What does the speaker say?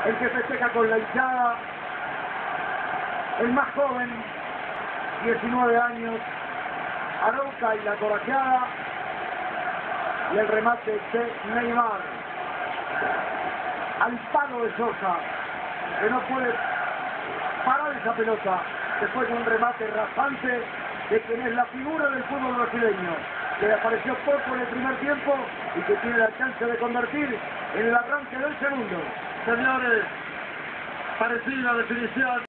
el que festeja con la hinchada, el más joven, 19 años, Arouca y la corajeada, y el remate de Neymar al palo de Sosa, que no puede parar esa pelota después de un remate rasante de quien es la figura del fútbol brasileño, que apareció poco en el primer tiempo y que tiene la chance de convertir en el arranque del segundo. Señores, parecida definición.